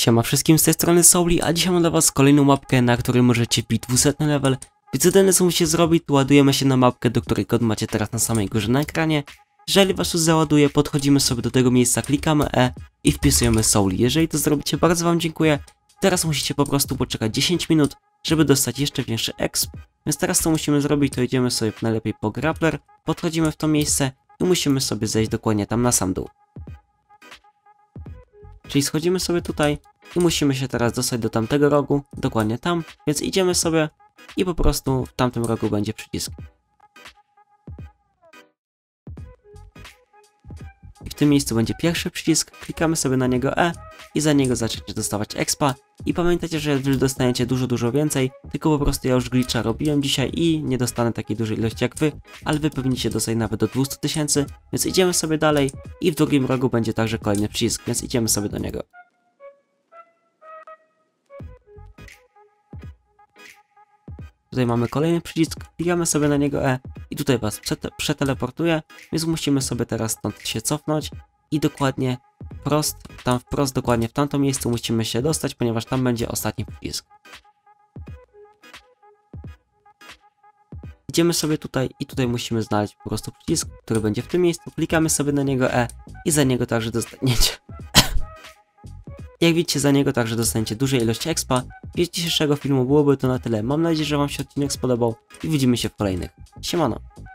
Siema wszystkim, z tej strony Souli, a dzisiaj mam dla was kolejną mapkę, na której możecie wbić 200 level. Więc jedyne co musicie zrobić, to ładujemy się na mapkę, do której kod macie teraz na samej górze na ekranie. Jeżeli was już załaduje, podchodzimy sobie do tego miejsca, klikamy E i wpisujemy Souli. Jeżeli to zrobicie, bardzo wam dziękuję. Teraz musicie po prostu poczekać 10 minut, żeby dostać jeszcze większy exp. Więc teraz co musimy zrobić, to idziemy sobie najlepiej po grappler, podchodzimy w to miejsce i musimy sobie zejść dokładnie tam na sam dół. Czyli schodzimy sobie tutaj i musimy się teraz dostać do tamtego rogu, dokładnie tam, więc idziemy sobie i po prostu w tamtym rogu będzie przycisk. I w tym miejscu będzie pierwszy przycisk, klikamy sobie na niego E i za niego zaczniecie dostawać expa. I pamiętajcie, że wy dostaniecie dużo więcej, tylko po prostu ja już glitcha robiłem dzisiaj i nie dostanę takiej dużej ilości jak wy, ale wy powinniście dostać nawet do 200 000, więc idziemy sobie dalej i w drugim rogu będzie także kolejny przycisk, więc idziemy sobie do niego. Tutaj mamy kolejny przycisk, klikamy sobie na niego E i tutaj was przeteleportuje, więc musimy sobie teraz stąd się cofnąć i dokładnie wprost dokładnie w tamto miejsce musimy się dostać, ponieważ tam będzie ostatni przycisk. Idziemy sobie tutaj i tutaj musimy znaleźć po prostu przycisk, który będzie w tym miejscu, klikamy sobie na niego E i za niego także dostaniecie. Jak widzicie, za niego także dostaniecie dużej ilości expa. Z dzisiejszego filmu byłoby to na tyle. Mam nadzieję, że wam się odcinek spodobał i widzimy się w kolejnych. Siemano!